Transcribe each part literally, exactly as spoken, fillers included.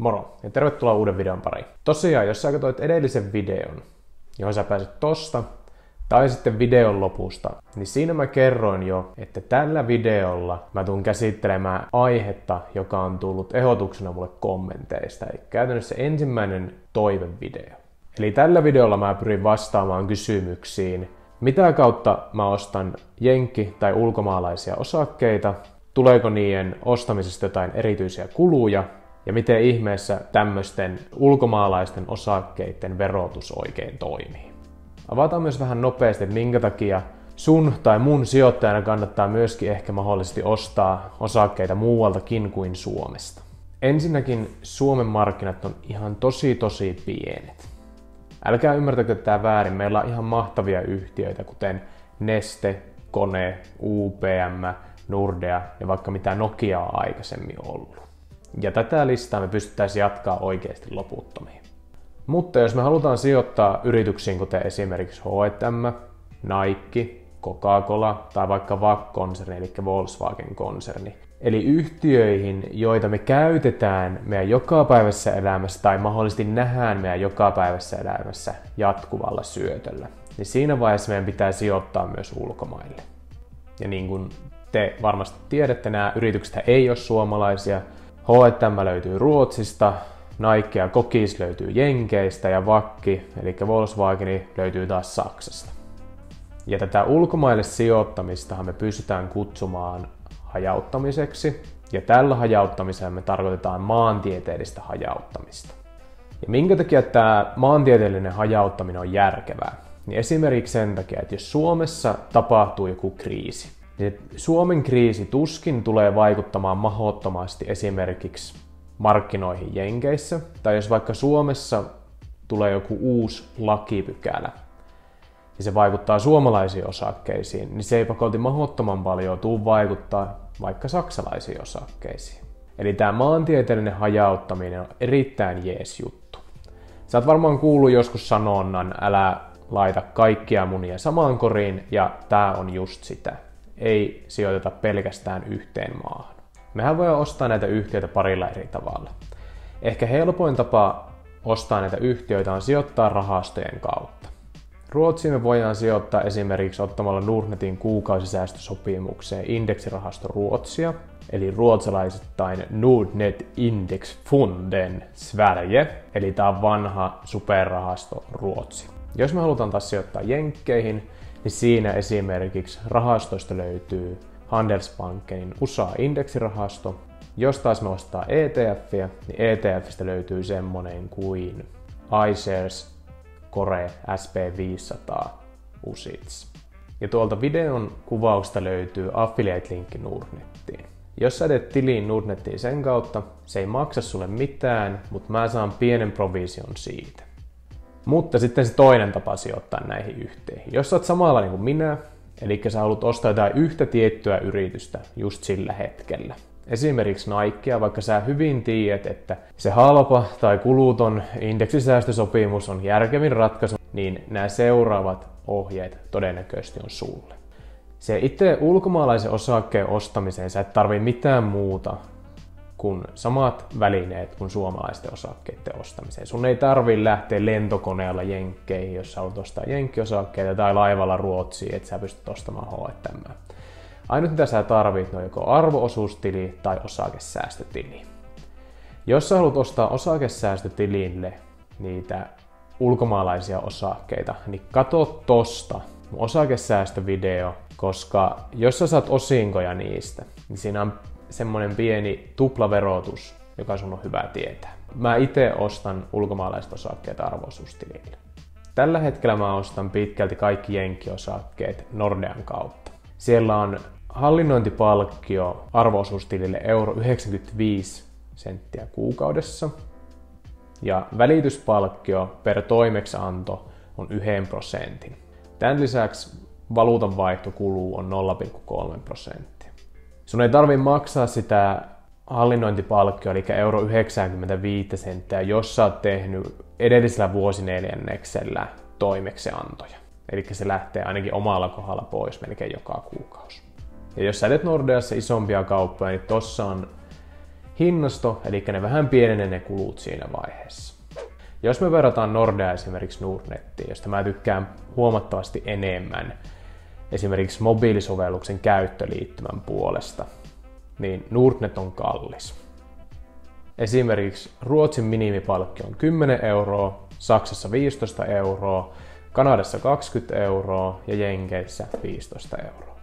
Moro ja tervetuloa uuden videon pariin. Tosiaan, jos sä katsoit edellisen videon, johon sä pääset tosta, tai sitten videon lopusta, niin siinä mä kerroin jo, että tällä videolla mä tuun käsittelemään aihetta, joka on tullut ehdotuksena mulle kommenteista. Eli käytännössä ensimmäinen toivevideo. Eli tällä videolla mä pyrin vastaamaan kysymyksiin, mitä kautta mä ostan jenkki- tai ulkomaalaisia osakkeita, tuleeko niiden ostamisesta jotain erityisiä kuluja, ja miten ihmeessä tämmöisten ulkomaalaisten osakkeiden verotus oikein toimii. Avataan myös vähän nopeasti, että minkä takia sun tai mun sijoittajana kannattaa myöskin ehkä mahdollisesti ostaa osakkeita muualtakin kuin Suomesta. Ensinnäkin Suomen markkinat on ihan tosi tosi pienet. Älkää ymmärtäkö tätä väärin, meillä on ihan mahtavia yhtiöitä, kuten Neste, Kone, U P M, Nordea ja vaikka mitä Nokia on aikaisemmin ollut. Ja tätä listaa me pystyttäisiin jatkaa oikeasti loputtomiin. Mutta jos me halutaan sijoittaa yrityksiin, kuten esimerkiksi H and M, Nike, Coca-Cola tai vaikka V A C-konserni, eli Volkswagen-konserni, eli yhtiöihin, joita me käytetään meidän jokapäiväisessä elämässä tai mahdollisesti nähdään meidän jokapäiväisessä elämässä jatkuvalla syötöllä, niin siinä vaiheessa meidän pitää sijoittaa myös ulkomaille. Ja niin kuin te varmasti tiedätte, nämä yritykset ei ole suomalaisia. H and M löytyy Ruotsista, Nike ja Kokis löytyy Jenkeistä ja V A C, eli Volkswagen, löytyy taas Saksasta. Ja tätä ulkomaille sijoittamistahan me pystytään kutsumaan hajauttamiseksi, ja tällä hajauttamisella me tarkoitetaan maantieteellistä hajauttamista. Ja minkä takia tämä maantieteellinen hajauttaminen on järkevää? Niin esimerkiksi sen takia, että jos Suomessa tapahtuu joku kriisi, niin Suomen kriisi tuskin tulee vaikuttamaan mahdottomasti esimerkiksi markkinoihin Jenkeissä, tai jos vaikka Suomessa tulee joku uusi lakipykälä, ja se vaikuttaa suomalaisiin osakkeisiin, niin se ei pakolti mahdottoman paljon tule vaikuttaa vaikka saksalaisiin osakkeisiin. Eli tämä maantieteellinen hajauttaminen on erittäin jees juttu. Sä oot varmaan kuullut joskus sanonnan, älä laita kaikkia munia samaan koriin, ja tää on just sitä. Ei sijoiteta pelkästään yhteen maahan. Mehän voidaan ostaa näitä yhtiöitä parilla eri tavalla. Ehkä helpoin tapa ostaa näitä yhtiöitä on sijoittaa rahastojen kautta. Ruotsiin me voidaan sijoittaa esimerkiksi ottamalla Nordnetin kuukausisäästösopimukseen indeksirahasto Ruotsia, eli ruotsalaisittain Nordnet Indexfonden Sverige, eli tämä on vanha superrahasto Ruotsi. Jos me halutaan taas sijoittaa jenkkeihin, niin siinä esimerkiksi rahastoista löytyy Handelsbankenin U S A-indeksirahasto. Jos taas me ostaa E T F:iä, niin E T F:stä löytyy semmonen kuin iShares Core S P viisisataa U S I T S. Ja tuolta videon kuvauksesta löytyy affiliate-linkki Nordnettiin. Jos sä teet tiliin Nordnettiin sen kautta, se ei maksa sulle mitään, mutta mä saan pienen provision siitä. Mutta sitten se toinen tapa sijoittaa näihin yhteihin. Jos sä oot samalla niin kuin minä, eli sä haluat ostaa jotain yhtä tiettyä yritystä just sillä hetkellä. Esimerkiksi Nikea, vaikka sä hyvin tiedät, että se halpa tai kuluton indeksisäästösopimus on järkevin ratkaisu, niin nämä seuraavat ohjeet todennäköisesti on sulle. Se itse ulkomaalaisen osakkeen ostamiseen sä et tarvii mitään muuta kuin samat välineet kuin suomalaisten osakkeiden ostamiseen. Sun ei tarvii lähteä lentokoneella jenkkeihin, jos sä haluat ostaa jenkkiosakkeita, tai laivalla Ruotsiin, että sä pystyt ostamaan H and M. Ainut mitä sä tarvit on joko arvo-osuustili tai osakesäästötili. Jos sä haluat ostaa osakesäästötilille niitä ulkomaalaisia osakkeita, niin katso tosta mun osakesäästövideo, koska jos sä saat osinkoja niistä, niin siinä on semmonen pieni tuplaverotus, joka sun on hyvä tietää. Mä itse ostan ulkomaalaiset osakkeet arvo-osuustilille. Tällä hetkellä mä ostan pitkälti kaikki jenkkiosakkeet Nordean kautta. Siellä on hallinnointipalkkio arvo-osuustilille euro yhdeksänkymmentäviisi senttiä kuukaudessa. Ja välityspalkkio per toimeksianto on yhden prosentin. Tämän lisäksi valuutanvaihtokuluu on nolla pilkku kolme prosenttia. Sun ei tarvitse maksaa sitä hallinnointipalkkio, eli euro yhdeksänkymmentäviisi senttiä, jos sä oot tehnyt edellisellä vuosineljänneksellä toimeksiantoja. Eli se lähtee ainakin omalla kohdalla pois melkein joka kuukausi. Ja jos sä teet Nordeassa isompia kauppoja, niin tossa on hinnasto, eli ne vähän pienenee ne kulut siinä vaiheessa. Jos me verrataan Nordea esimerkiksi Nordnettiin, josta mä tykkään huomattavasti enemmän esimerkiksi mobiilisovelluksen käyttöliittymän puolesta, niin Nordnet on kallis. Esimerkiksi Ruotsin minimipalkki on kymmenen euroa, Saksassa viisitoista euroa, Kanadassa kaksikymmentä euroa ja Jenkeissä viisitoista euroa.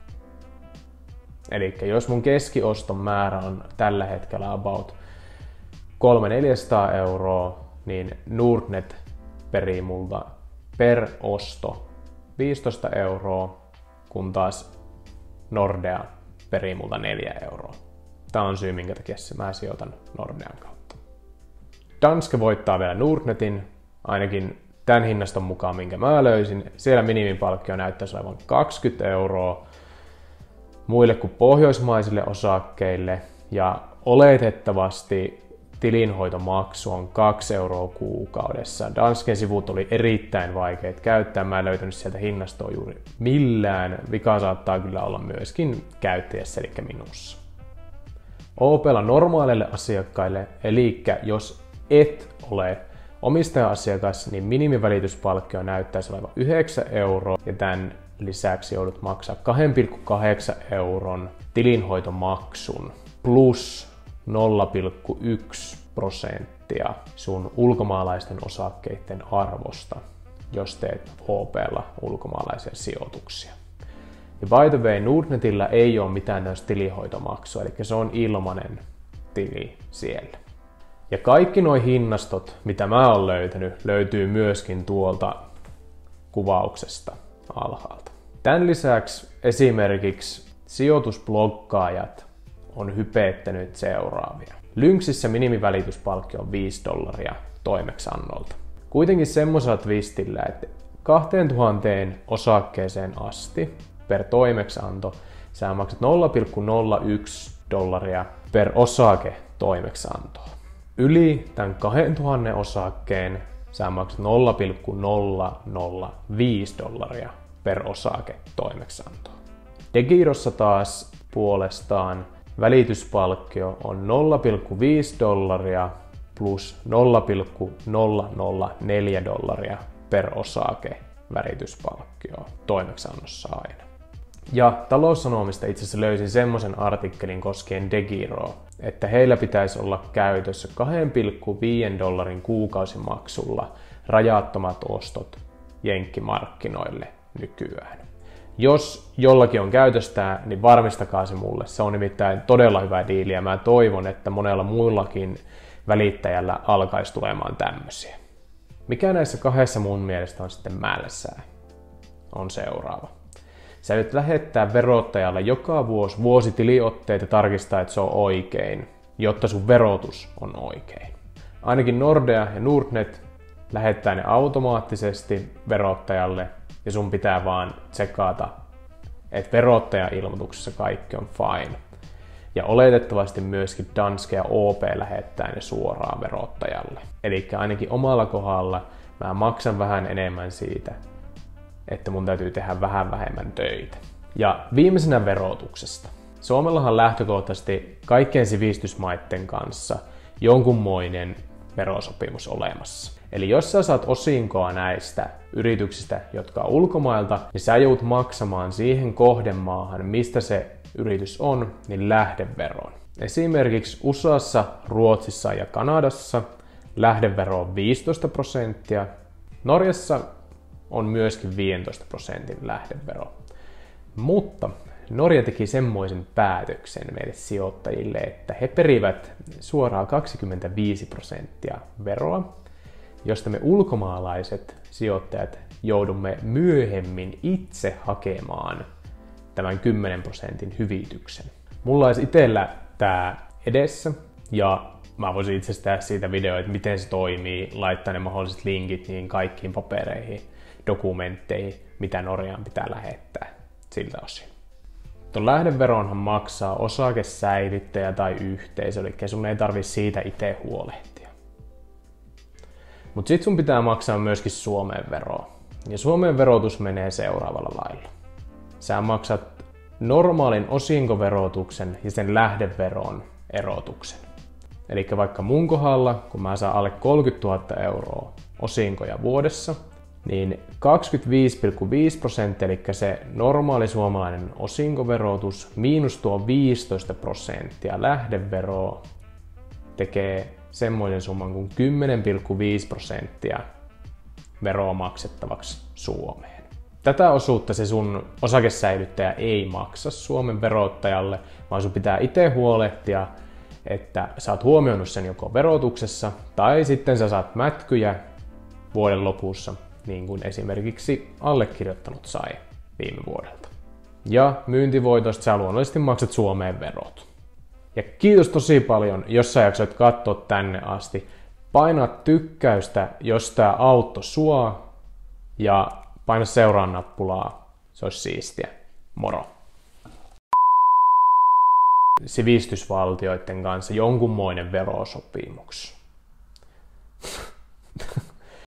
Eli jos mun keskioston määrä on tällä hetkellä about kolme neljäsataa euroa, niin Nordnet perii multa per osto viisitoista euroa, kun taas Nordea perii multa neljä euroa. Tämä on syy, minkä takia mä sijoitan Nordean kautta. Danske voittaa vielä Nordnetin, ainakin tämän hinnaston mukaan, minkä mä löysin. Siellä minimipalkkio näyttäisi olevan kaksikymmentä euroa muille kuin pohjoismaisille osakkeille, ja oletettavasti tilinhoitomaksu on kaksi euroa kuukaudessa. Dansken sivut oli erittäin vaikeat käyttää, mä en löytänyt sieltä hinnastoa juuri millään. Vika saattaa kyllä olla myöskin käyttäjässä, eli minussa. O P:lla normaaleille asiakkaille, eli jos et ole omistaja-asiakas, niin minimivälityspalkkio näyttäisi olevan yhdeksän euroa, ja tämän lisäksi joudut maksaa kaksi pilkku kahdeksan euron tilinhoitomaksun plus nolla pilkku yksi prosenttia sun ulkomaalaisten osakkeiden arvosta, jos teet O P:lla ulkomaalaisia sijoituksia. Ja by the way, Nordnetillä ei ole mitään tästä tilihoitomaksua, eli se on ilmainen tili siellä. Ja kaikki nuo hinnastot, mitä mä oon löytänyt, löytyy myöskin tuolta kuvauksesta alhaalta. Tämän lisäksi esimerkiksi sijoitusbloggaajat on hypeettänyt seuraavia. Lynxissä minimivälityspalkki on viisi dollaria toimeksiannolta. Kuitenkin semmoisella twistillä, että kaksituhatta osakkeeseen asti per toimeksianto sä maksat nolla pilkku nolla yksi dollaria per osake toimeksiantoa. Yli tämän kaksituhatta osakkeen sä maksat nolla pilkku nolla nolla viisi dollaria per osake toimeksiantoa. Degirossa taas puolestaan välityspalkkio on nolla pilkku viisi dollaria plus nolla pilkku nolla nolla neljä dollaria per osake välityspalkkio toimeksiannossa aina. Ja Taloussanomista itse asiassa löysin semmoisen artikkelin koskien Degiroa, että heillä pitäisi olla käytössä kaksi pilkku viisi dollarin kuukausimaksulla rajattomat ostot jenkkimarkkinoille nykyään. Jos jollakin on käytöstä, niin varmistakaa se mulle. Se on nimittäin todella hyvä diili ja mä toivon, että monella muillakin välittäjällä alkaisi tulemaan tämmöisiä. Mikä näissä kahdessa mun mielestä on sitten mälsää? On seuraava. Sä nyt lähettää verottajalle joka vuosi vuositiliotteet ja tarkistaa, että se on oikein, jotta sun verotus on oikein. Ainakin Nordea ja Nordnet lähettää ne automaattisesti verottajalle ja sun pitää vaan tsekata, että verottaja-ilmoituksessa kaikki on fine. Ja oletettavasti myöskin Danske ja O P lähettää ne suoraan verottajalle. Eli ainakin omalla kohdalla mä maksan vähän enemmän siitä, että mun täytyy tehdä vähän vähemmän töitä. Ja viimeisenä verotuksesta. Suomellahan lähtökohtaisesti kaikkien sivistysmaiden kanssa jonkunmoinen verosopimus olemassa. Eli jos sä saat osinkoa näistä yrityksistä, jotka on ulkomailta, niin sä joudut maksamaan siihen kohdemaahan, mistä se yritys on, niin lähdeveron. Esimerkiksi U S A:ssa, Ruotsissa ja Kanadassa lähdevero on viisitoista prosenttia. Norjassa on myöskin viisitoista prosentin lähdevero. Mutta Norja teki semmoisen päätöksen meille sijoittajille, että he perivät suoraan kaksikymmentäviisi prosenttia veroa, josta me ulkomaalaiset sijoittajat joudumme myöhemmin itse hakemaan tämän kymmenen prosentin hyvityksen. Mulla olisi itsellä tää edessä ja mä voisin itse asiassa tehdä siitä video, että miten se toimii, laittaa ne mahdolliset linkit niin kaikkiin papereihin, dokumentteihin, mitä Norjaan pitää lähettää siltä osin. Tuon lähdeveronhan maksaa osakesäilyttäjä tai yhteisö, eli sun ei tarvi siitä itse huolehtia. Mutta sit sun pitää maksaa myöskin Suomeen veroa. Ja Suomen verotus menee seuraavalla lailla. Sä maksat normaalin osinkoverotuksen ja sen lähdeveron erotuksen. Eli vaikka mun kohdalla, kun mä saan alle kolmekymmentätuhatta euroa osinkoja vuodessa, niin kaksikymmentäviisi pilkku viisi prosenttia, eli se normaali suomalainen osinkoverotus, miinus tuo viisitoista prosenttia lähdeveroa, tekee semmoinen summan kuin kymmenen pilkku viisi prosenttia veroa maksettavaksi Suomeen. Tätä osuutta se sun osakesäilyttäjä ei maksa Suomen verottajalle, vaan sun pitää itse huolehtia, että sä oot huomioinut sen joko verotuksessa tai sitten sä saat mätkyjä vuoden lopussa, niin kuin esimerkiksi allekirjoittanut sai viime vuodelta. Ja myyntivoitosta sä luonnollisesti maksat Suomeen verot. Ja kiitos tosi paljon, jos sä jaksoit katsoa tänne asti. Paina tykkäystä, jos tää auttoi sua, ja paina seuraan nappulaa, se olisi siistiä. Moro! Sivistysvaltioiden kanssa jonkunmoinen verosopimus.